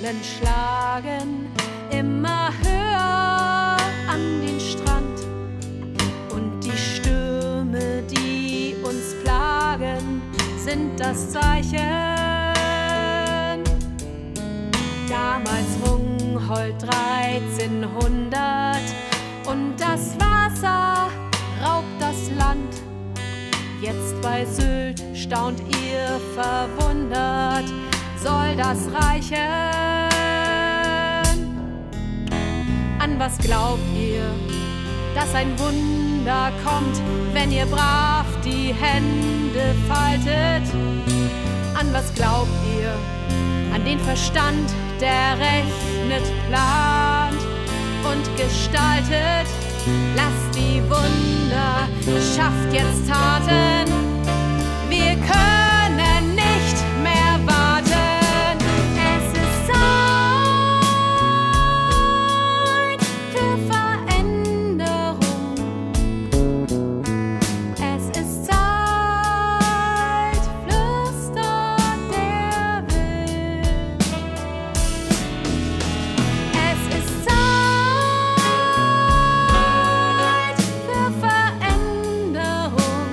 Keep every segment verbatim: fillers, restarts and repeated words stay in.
Wellen schlagen immer höher an den Strand. Und die Stürme, die uns plagen, sind das Zeichen. Damals Rungholt dreizehnhundert und das Wasser raubt das Land. Jetzt bei Sylt staunt ihr verwundert, soll das reichen? An was glaubt ihr, dass ein Wunder kommt, wenn ihr brav die Hände faltet? An was glaubt ihr? An den Verstand, der rechnet, plant und gestaltet. Lasst die Wunder, schafft jetzt Taten. Wir können nicht mehr warten. Es ist Zeit für Veränderung. Es ist Zeit, flüstert der Wind. Es ist Zeit für Veränderung.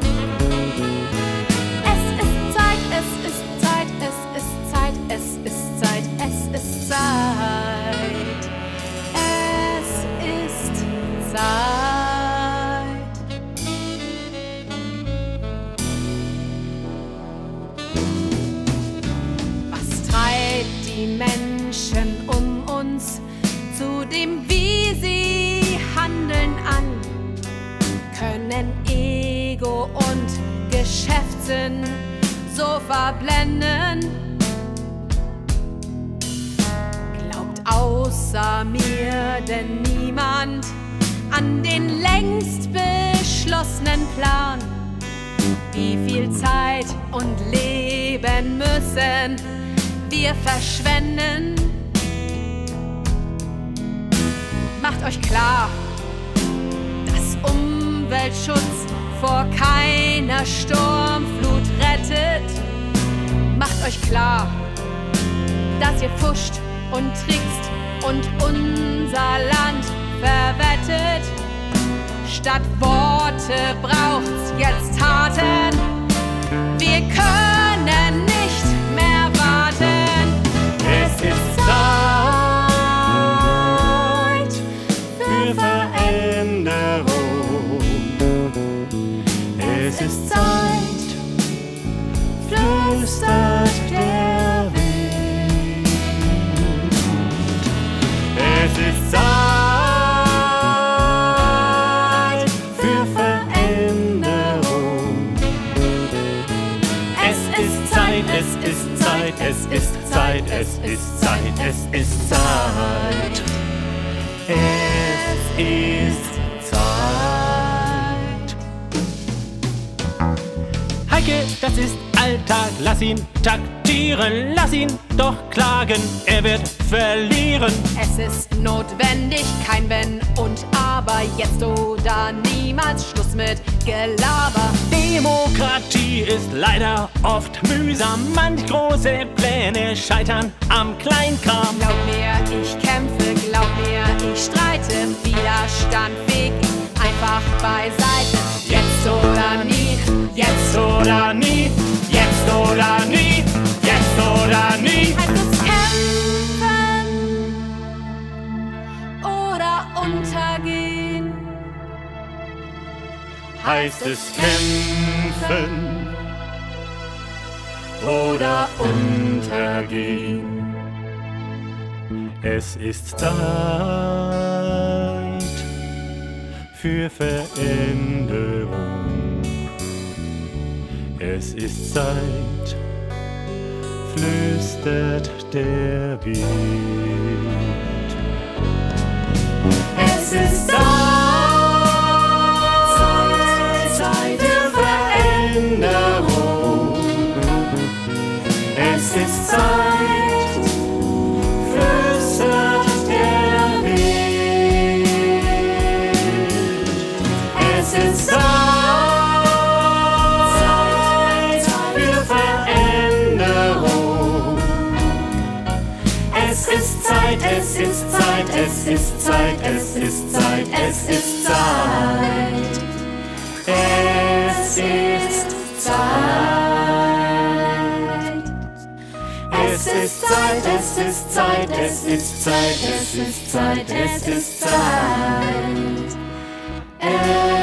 Es ist Zeit, es ist Zeit, es ist Zeit, es ist Zeit, es ist Zeit. Es ist Zeit. Was treibt die Menschen um uns zu dem, wie sie handeln, an? Können Ego und Geschäftssinn so verblenden? Glaubt außer mir denn niemand an den längst beschlossenen Plan? Wie viel Zeit und Leben müssen wir verschwenden? Macht euch klar, dass Umweltschutz vor keiner Sturmflut rettet. Macht euch klar, dass ihr pfuscht und trickst und unser Land verwettet. Statt Worte braucht's jetzt Taten. Wir können nicht mehr warten. Es ist Zeit für Veränderung. Es ist Zeit, flüstert der Wind. Es ist Zeit für Veränderung. Es ist Zeit, es ist Zeit, es ist Zeit, es ist Zeit, es ist Zeit. Es ist Zeit. Heike, das ist Alltag, lass ihn taktieren, lass ihn doch klagen, er wird verlieren. Es ist notwendig, kein Wenn und Aber, jetzt oder niemals, Schluss mit Gelaber. Demokratie ist leider oft mühsam, manch große Pläne scheitern am Kleinkram. Glaub mir, ich kämpfe, glaub mir, ich streite, Widerstand feg ich einfach beiseite. Jetzt oder nie, jetzt oder nie, jetzt oder nie, jetzt oder nie. Heißt es kämpfen oder untergehen? Heißt es kämpfen oder untergehen? Es ist Zeit für Veränderung. Es ist Zeit, flüstert der Wind. Es ist Zeit, Zeit für Veränderung. Es ist Zeit, flüstert der Wind. Es ist Zeit für Veränderung. Es Zeit, es ist Zeit, es ist Zeit, es ist Zeit, es ist Zeit. Es ist Zeit. Es ist Zeit, es ist Zeit, es ist Zeit, es ist Zeit, es ist Zeit.